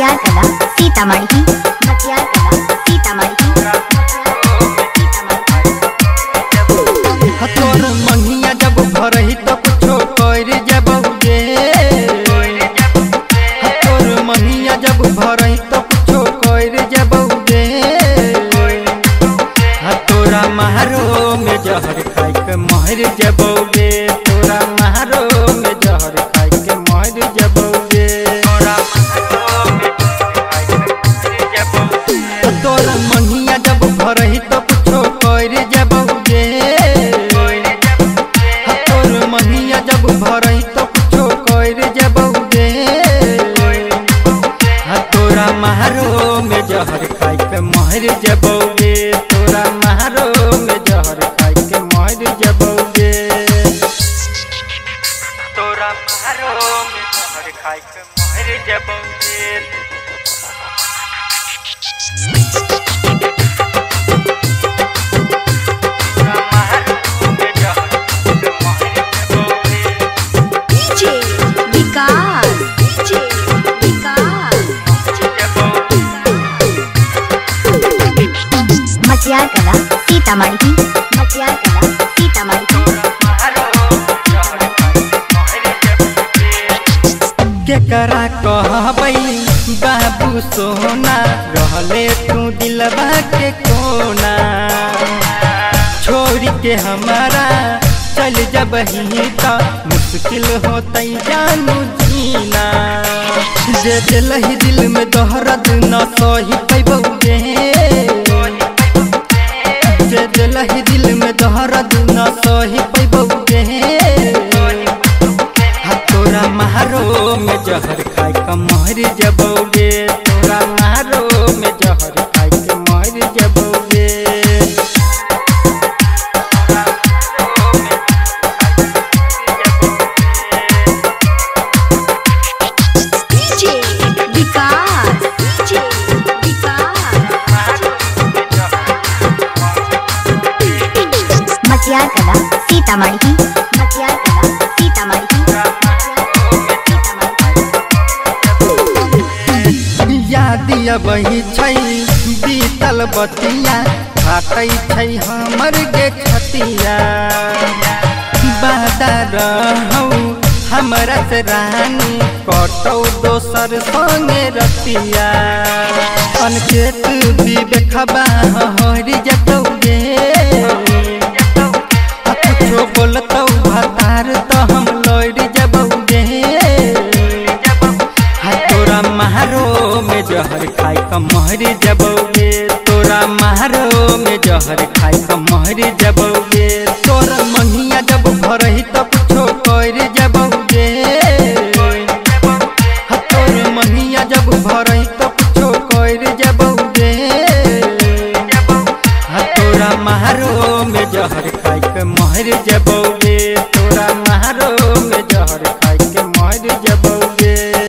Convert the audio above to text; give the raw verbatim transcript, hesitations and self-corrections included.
मटियार कला सीतामढ़ी मटियार कला सीतामढ़ी। तोर मंगिया जब भरही तो कुछो कर जबौगे, तोर मंगिया जब भरही तो कुछो कर जबौगे। तोरा महारो में जहर खाई के मर जबौगे, तोरा महारो में जहर खाई के मर जबौगे। तोर मंगिया जब भरही तो कुछो कर जबौगे, तोर मंगिया जब भरही तो कुछो कर जबौगे। तोरा महारो में जहर खाई के मर जबौगे, तोरा महारो में जहर खाई के मर जबौगे। तोरा महारो में जहर खाई के मर जबौगे। डीजे विकास डीजे विकास मटियार कला सीतामढ़ी मटियार कला सीतामढ़ी। केकरा कहबै बाबू सोना रहले तू दिलवा के कोना, छोड़ के हमारा चल जबही तो मुश्किल होतै जानू जीना। जे दिलही दिल में दहरद न सही पैबौगे, जे दिलही दिल में दहरद न सही पैबौगे। तोरा महारो में जहर खाई के मर जबौगे, तोरा महारो में जहर खाई के मर जबौगे। डीजे विकास डीजे विकास मटियार कला सीतामढ़ी मटियार कला सीतामढ़ी। याद अबही छै बीतल बतिया, फाटै छै हमर गे छतिया। बादा रहौ हमरा से रानी कटौ दोसर संगे रतिया। अनकेत विवेकबा हरि जतौगे, कुछो बोलतौ भतार तो हम लौट जबौगे। तोरा महारो में जहर खाई के मर जबौगे, तोरा महारो में जहर खाई के मर जबौगे। तोर मंगिया जब भरही तो कुछो कर जबौगे, तोर मंगिया जब भरही तो